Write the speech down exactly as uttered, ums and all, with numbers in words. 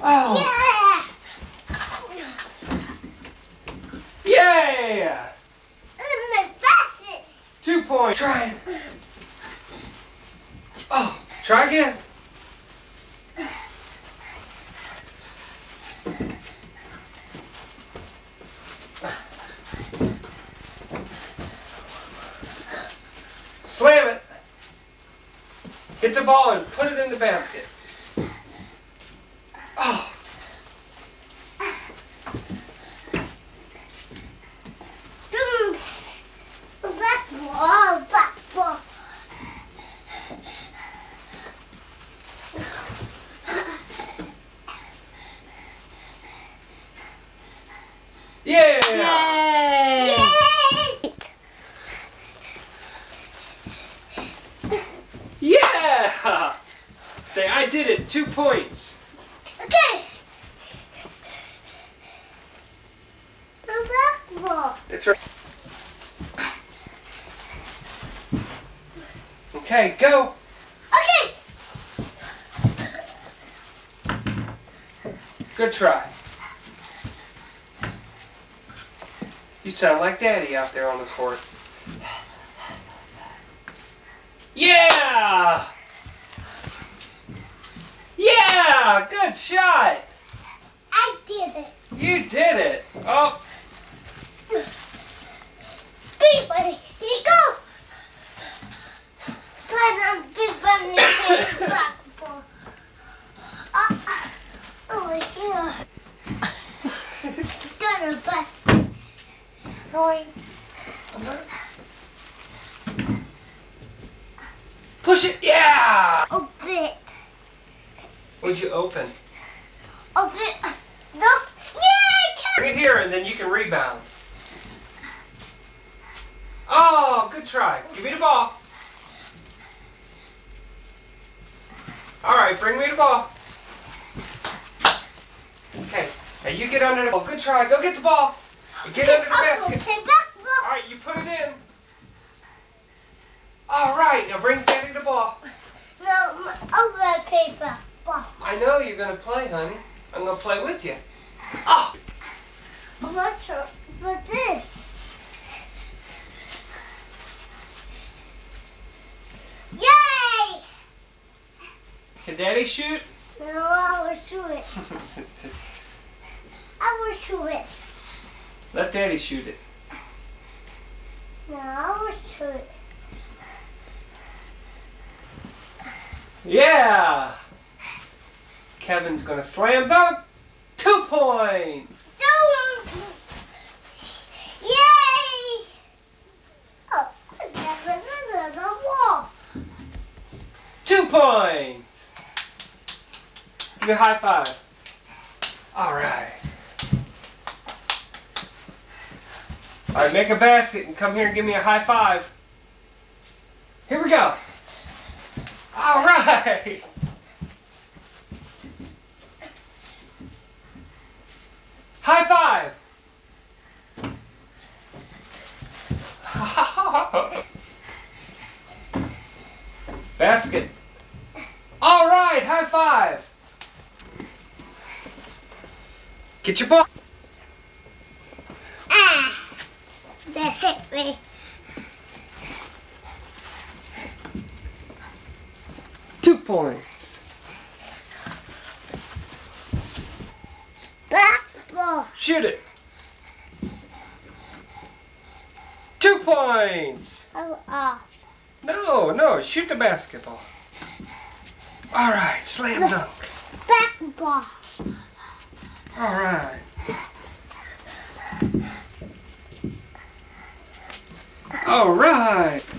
Oh. Yeah! Yeah! I'm the best! Two points. Try it. Oh, try again. Slam it. Get the ball and put it in the basket. Oh. Back ball, back ball. Yeah! Yay! Yeah! Say, I did it. Two points. Okay. The back ball. That's right. Okay, go. Okay. Good try. You sound like Daddy out there on the court. Yeah! Yeah! Good shot! I did it. You did it! Oh! Big bunny, here you go. Put on big bunny face back ball. Uh, over here. Done a bus. Going. Push it! Yeah! Open it. What'd you open? Open it. Look. Yay! Bring it here and then you can rebound. Oh, good try. Give me the ball. All right, bring me the ball. Okay, now you get under the ball. Good try. Go get the ball. Get under the basket. Okay, back ball. All right, you put it in. All right, now bring Daddy the ball. No, over paper ball. I know you're gonna play, honey. I'm gonna play with you. Oh, What's what's this? Yay! can Daddy shoot? No, I will shoot it. I will shoot it. Let Daddy shoot it. No, I will shoot it. Yeah! Kevin's gonna slam dunk. Two points. Don't. Yay! Oh, there's another wall. Two points. Give me a high five. All right. All right, make a basket and come here and give me a high five. Here we go. All right. High five. Basket. All right, high five. Get your ball. Ah, that hit me. Two points. Back ball. Shoot it. Two points. Oh, off. No, no, shoot the basketball. All right, slam dunk. Back ball. All right. All right.